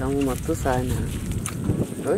Kamu matu sana. Oi.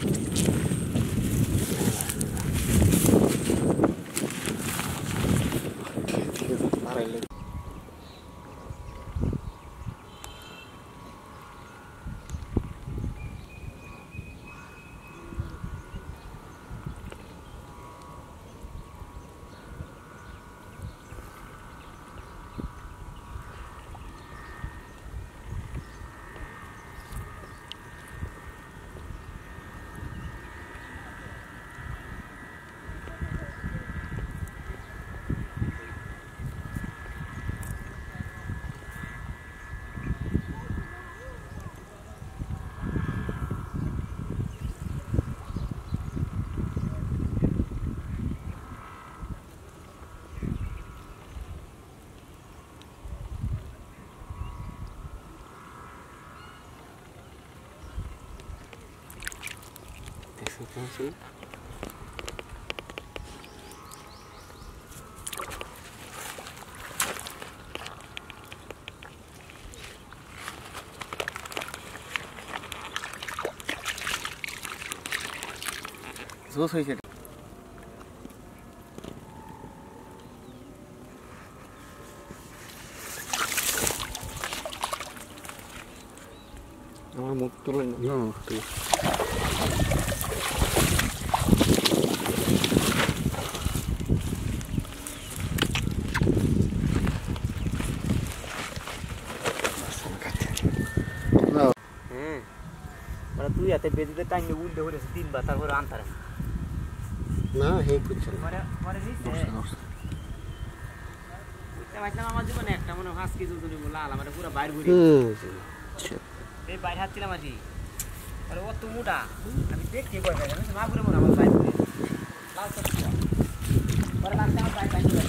Sih. Terus saya cek. Mau turun. Ya, tuh. তুই এতে বেদিতে টাইমে উল্টে হয়েছে তিনবার তারপরে আনতারে না হে কুচল পরে পরে নিছে ওইটা ভাবলাম আমার জীবনে একটা মনে 5 কেজি ওজনের লাল আমার পুরো বাইর ভরে এই বাইর হাতছিলাম আজি আরে ও তো মোটা আমি দেখতে কই না মা ঘুরে মনে আমার বাইর ভরে লাল তো পরে লাগছে আমার বাইর ভরে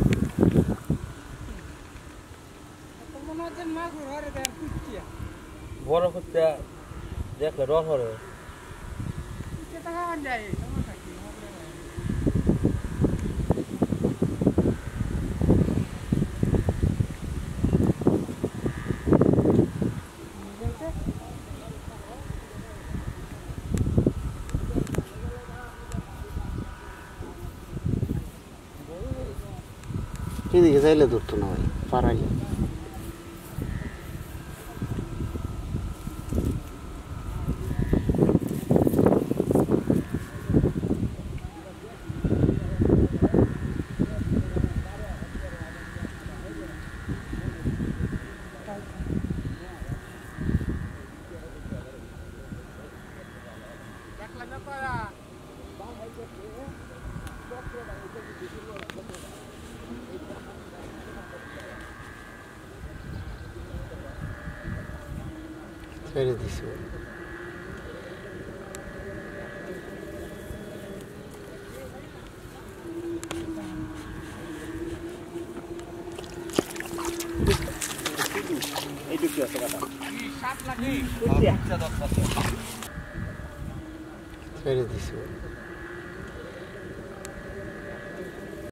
তো মনে হচ্ছে মা ঘুরে দেন কুচিয়া বড় হচ্ছে দেখলে রস হরে কেটা খাওয়া যায় সমস্যা কি এদিকে যাইলে ধরতো না ভাই পারাইলে ছেড়ে দিছে এইটুকু আছে কথা 7 লাখ ছেড়ে দিছে